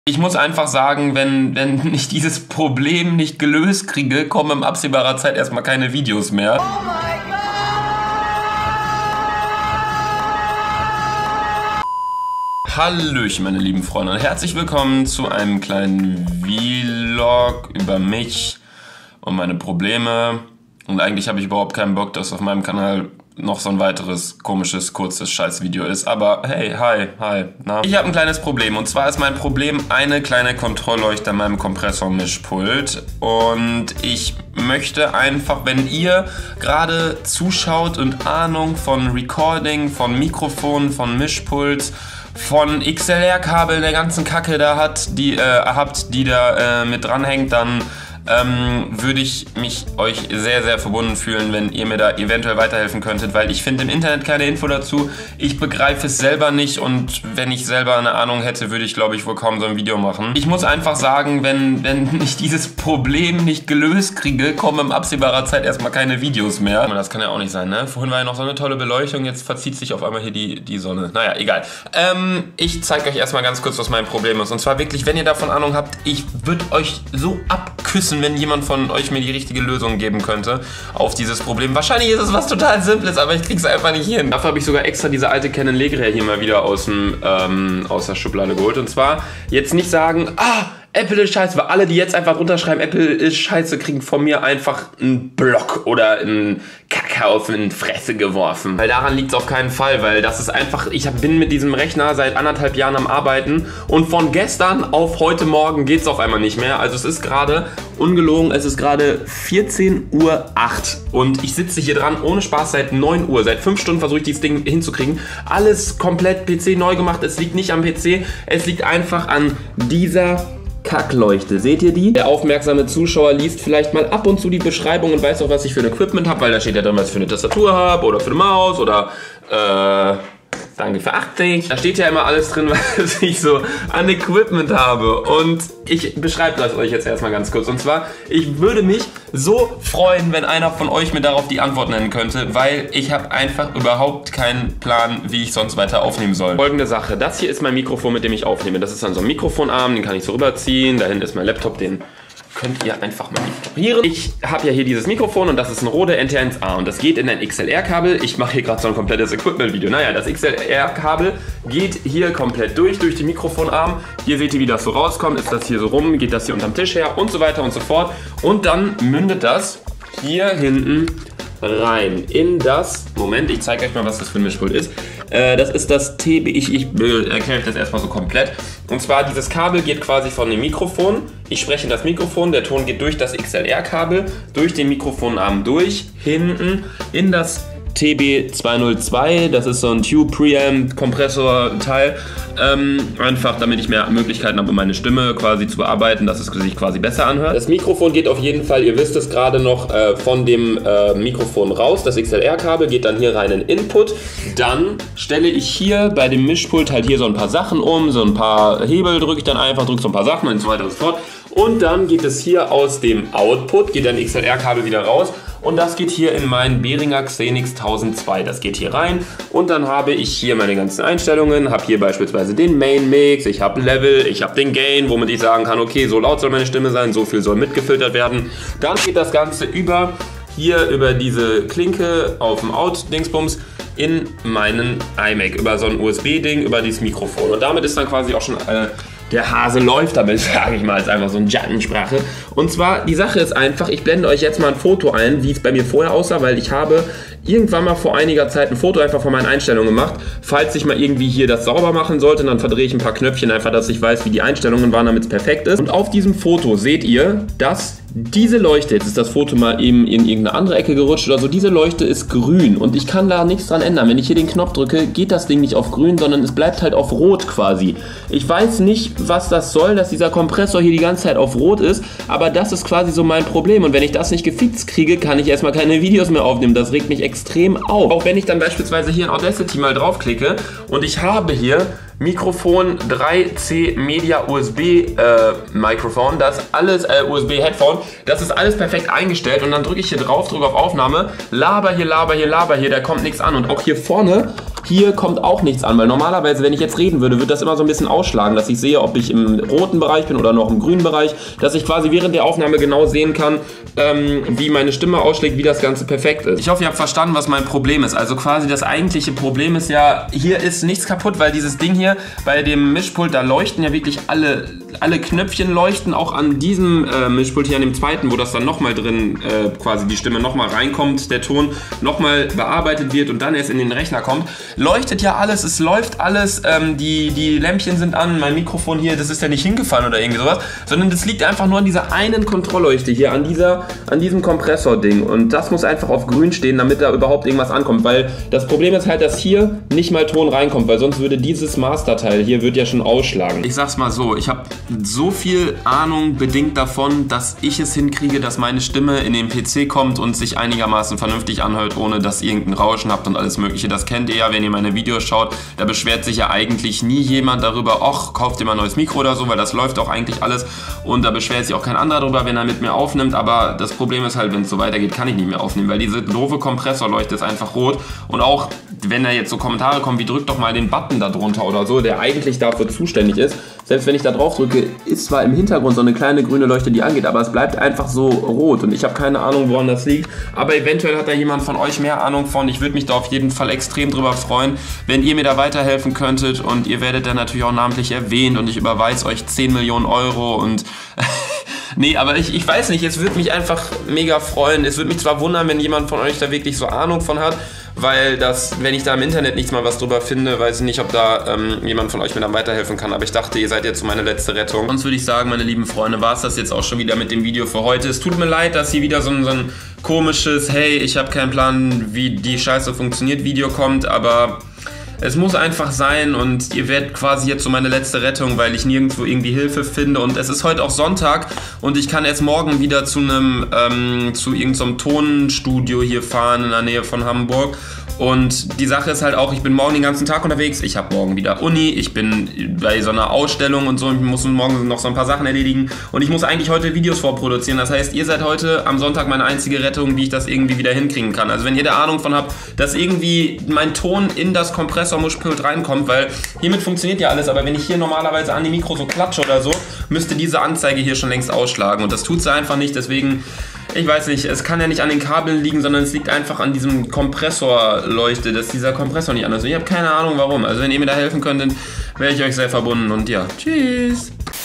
Ich muss einfach sagen, wenn ich dieses Problem nicht gelöst kriege, kommen in absehbarer Zeit erstmal keine Videos mehr. Oh mein Gott! Hallöchen, meine lieben Freunde, und herzlich willkommen zu einem kleinen Vlog über mich und meine Probleme. Und eigentlich habe ich überhaupt keinen Bock, dass auf meinem Kanal noch so ein weiteres komisches, kurzes Scheißvideo ist. Aber hey, hi, na? Ich habe ein kleines Problem. Und zwar ist mein Problem eine kleine Kontrollleuchte an meinem Kompressor-Mischpult. Und ich möchte einfach, wenn ihr gerade zuschaut und Ahnung von Recording, von Mikrofon, von Mischpult, von XLR-Kabeln, der ganzen Kacke da habt, die da mit dranhängt, dann würde ich mich euch sehr, sehr verbunden fühlen, wenn ihr mir da eventuell weiterhelfen könntet, weil ich finde im Internet keine Info dazu. Ich begreife es selber nicht und wenn ich selber eine Ahnung hätte, würde ich, glaube ich, wohl kaum so ein Video machen. Ich muss einfach sagen, wenn ich dieses Problem nicht gelöst kriege, kommen in absehbarer Zeit erstmal keine Videos mehr. Das kann ja auch nicht sein, ne? Vorhin war ja noch so eine tolle Beleuchtung, jetzt verzieht sich auf einmal hier die Sonne. Naja, egal. Ich zeige euch erstmal ganz kurz, was mein Problem ist. Und zwar wirklich, wenn ihr davon Ahnung habt, ich würde euch so abküssen, wenn jemand von euch mir die richtige Lösung geben könnte auf dieses Problem. Wahrscheinlich ist es was total Simples, aber ich krieg's einfach nicht hin. Dafür habe ich sogar extra diese alte Canon Legria hier mal wieder aus der Schublade geholt. Und zwar jetzt nicht sagen, Apple ist scheiße, weil alle, die jetzt einfach runterschreiben, Apple ist scheiße, kriegen von mir einfach einen Block oder einen Kakao in die Fresse geworfen. Weil daran liegt es auf keinen Fall, weil das ist einfach, bin mit diesem Rechner seit 1,5 Jahren am Arbeiten und von gestern auf heute Morgen geht es auf einmal nicht mehr. Also es ist gerade, ungelogen, es ist gerade 14:08 Uhr und ich sitze hier dran, ohne Spaß, seit 9 Uhr. Seit 5 Stunden versuche ich dieses Ding hinzukriegen. Alles komplett PC neu gemacht, es liegt nicht am PC, es liegt einfach an dieser Kackleuchte. Seht ihr die? Der aufmerksame Zuschauer liest vielleicht mal ab und zu die Beschreibung und weiß auch, was ich für ein Equipment habe, weil da steht ja drin, was ich für eine Tastatur habe oder für eine Maus oder danke für 80. Da steht ja immer alles drin, was ich so an Equipment habe. Und ich beschreibe das euch jetzt erstmal ganz kurz. Und zwar, ich würde mich so freuen, wenn einer von euch mir darauf die Antwort nennen könnte, weil ich habe einfach überhaupt keinen Plan, wie ich sonst weiter aufnehmen soll. Folgende Sache, das hier ist mein Mikrofon, mit dem ich aufnehme. Das ist dann so ein Mikrofonarm, den kann ich so rüberziehen. Da hinten ist mein Laptop, den könnt ihr einfach mal ignorieren. Ich habe ja hier dieses Mikrofon und das ist ein Rode NT1A und das geht in ein XLR-Kabel. Ich mache hier gerade so ein komplettes Equipment-Video. Naja, das XLR-Kabel geht hier komplett durch den Mikrofonarm. Hier seht ihr, wie das so rauskommt. Ist das hier so rum, geht das hier unterm Tisch her und so weiter und so fort. Und dann mündet das hier hinten rein in das, Moment, ich zeige euch mal, was das für ein Mischpult ist. Das ist das TB, ich erkläre euch das erstmal so komplett. Und zwar, dieses Kabel geht quasi von dem Mikrofon, ich spreche in das Mikrofon, der Ton geht durch das XLR-Kabel, durch den Mikrofonarm durch, hinten in das TB202, das ist so ein Tube-Preamp-Kompressor-Teil, einfach damit ich mehr Möglichkeiten habe, um meine Stimme quasi zu bearbeiten, dass es sich quasi besser anhört. Das Mikrofon geht auf jeden Fall, ihr wisst es gerade noch, von dem Mikrofon raus, das XLR-Kabel geht dann hier rein in Input, dann stelle ich hier bei dem Mischpult halt hier so ein paar Sachen um, so ein paar Hebel drücke ich dann einfach, drücke so ein paar Sachen und so weiter und so fort. Und dann geht es hier aus dem Output, geht dann XLR-Kabel wieder raus und das geht hier in meinen Behringer Xenix 1002. Das geht hier rein und dann habe ich hier meine ganzen Einstellungen, habe hier beispielsweise den Main Mix, ich habe Level, ich habe den Gain, womit ich sagen kann, okay, so laut soll meine Stimme sein, so viel soll mitgefiltert werden. Dann geht das Ganze über diese Klinke auf dem Out-Dingsbums in meinen iMac, über so ein USB-Ding, über dieses Mikrofon. Und damit ist dann quasi auch schon der Hase läuft damit, sage ich mal, als einfach so eine Jattensprache. Und zwar, die Sache ist einfach, ich blende euch jetzt mal ein Foto ein, wie es bei mir vorher aussah, weil ich habe irgendwann mal vor einiger Zeit ein Foto einfach von meinen Einstellungen gemacht. Falls ich mal irgendwie hier das sauber machen sollte, dann verdrehe ich ein paar Knöpfchen einfach, dass ich weiß, wie die Einstellungen waren, damit es perfekt ist. Und auf diesem Foto seht ihr, dass diese Leuchte, jetzt ist das Foto mal eben in irgendeine andere Ecke gerutscht oder so, diese Leuchte ist grün und ich kann da nichts dran ändern. Wenn ich hier den Knopf drücke, geht das Ding nicht auf grün, sondern es bleibt halt auf rot quasi. Ich weiß nicht, was das soll, dass dieser Kompressor hier die ganze Zeit auf rot ist, aber das ist quasi so mein Problem und wenn ich das nicht gefixt kriege, kann ich erstmal keine Videos mehr aufnehmen. Das regt mich extrem auf. Auch wenn ich dann beispielsweise hier in Audacity mal draufklicke und ich habe hier Mikrofon 3C Media USB Mikrofon, das alles USB Headphone, das ist alles perfekt eingestellt und dann drücke ich hier drauf, drücke auf Aufnahme, laber hier, da kommt nichts an und auch hier vorne hier kommt auch nichts an, weil normalerweise, wenn ich jetzt reden würde, wird das immer so ein bisschen ausschlagen, dass ich sehe, ob ich im roten Bereich bin oder noch im grünen Bereich, dass ich quasi während der Aufnahme genau sehen kann, wie meine Stimme ausschlägt, wie das Ganze perfekt ist. Ich hoffe, ihr habt verstanden, was mein Problem ist. Also quasi das eigentliche Problem ist ja, hier ist nichts kaputt, weil dieses Ding hier bei dem Mischpult, da leuchten ja wirklich alle Knöpfchen leuchten, auch an diesem Mischpult hier, an dem zweiten, wo das dann nochmal drin quasi die Stimme nochmal reinkommt, der Ton nochmal bearbeitet wird und dann erst in den Rechner kommt, leuchtet ja alles, es läuft alles, die Lämpchen sind an, mein Mikrofon hier, das ist ja nicht hingefallen oder irgendwie sowas, sondern das liegt einfach nur an dieser einen Kontrollleuchte hier, an diesem Kompressor-Ding, und das muss einfach auf grün stehen, damit da überhaupt irgendwas ankommt, weil das Problem ist halt, dass hier nicht mal Ton reinkommt, weil sonst würde dieses Masterteil hier wird ja schon ausschlagen. Ich sag's mal so, ich habe so viel Ahnung bedingt davon, dass ich es hinkriege, dass meine Stimme in den PC kommt und sich einigermaßen vernünftig anhört, ohne dass ihr irgendein Rauschen habt und alles mögliche. Das kennt ihr ja, wenn ihr meine Videos schaut, da beschwert sich ja eigentlich nie jemand darüber, ach, kauft ihr mal ein neues Mikro oder so, weil das läuft auch eigentlich alles, und da beschwert sich auch kein anderer darüber, wenn er mit mir aufnimmt, aber das Problem ist halt, wenn es so weitergeht, kann ich nicht mehr aufnehmen, weil diese doofe Kompressorleuchte ist einfach rot, und auch wenn da jetzt so Kommentare kommen, wie drückt doch mal den Button da drunter oder so, der eigentlich dafür zuständig ist, selbst wenn ich da drauf drücke, ist zwar im Hintergrund so eine kleine grüne Leuchte, die angeht, aber es bleibt einfach so rot, und ich habe keine Ahnung, woran das liegt, aber eventuell hat da jemand von euch mehr Ahnung von. Ich würde mich da auf jeden Fall extrem drüber freuen, wenn ihr mir da weiterhelfen könntet, und ihr werdet dann natürlich auch namentlich erwähnt und ich überweise euch 10 Millionen Euro und nee, aber ich weiß nicht, es würde mich einfach mega freuen. Es würde mich zwar wundern, wenn jemand von euch da wirklich so Ahnung von hat, weil wenn ich da im Internet nichts mal was drüber finde, weiß ich nicht, ob da jemand von euch mir dann weiterhelfen kann, aber ich dachte, ihr seid jetzt so meine letzte Rettung. Sonst würde ich sagen, meine lieben Freunde, war es das jetzt auch schon wieder mit dem Video für heute. Es tut mir leid, dass hier wieder so ein komisches, hey, ich habe keinen Plan, wie die Scheiße funktioniert, Video kommt, aber es muss einfach sein, und ihr werdet quasi jetzt so meine letzte Rettung, weil ich nirgendwo irgendwie Hilfe finde, und es ist heute auch Sonntag und ich kann erst morgen wieder zu irgendeinem Tonstudio hier fahren in der Nähe von Hamburg. Und die Sache ist halt auch, ich bin morgen den ganzen Tag unterwegs, ich habe morgen wieder Uni, ich bin bei so einer Ausstellung und so, ich muss morgen noch so ein paar Sachen erledigen und ich muss eigentlich heute Videos vorproduzieren. Das heißt, ihr seid heute am Sonntag meine einzige Rettung, wie ich das irgendwie wieder hinkriegen kann. Also wenn ihr da Ahnung von habt, dass irgendwie mein Ton in das Kompressormischpult reinkommt, weil hiermit funktioniert ja alles, aber wenn ich hier normalerweise an die Mikro so klatsche oder so, müsste diese Anzeige hier schon längst ausschlagen, und das tut sie einfach nicht, deswegen... Ich weiß nicht, es kann ja nicht an den Kabeln liegen, sondern es liegt einfach an diesem Kompressorleuchte, dass dieser Kompressor nicht anders ist. Ich habe keine Ahnung warum. Also wenn ihr mir da helfen könnt, dann wäre ich euch sehr verbunden, und ja, tschüss.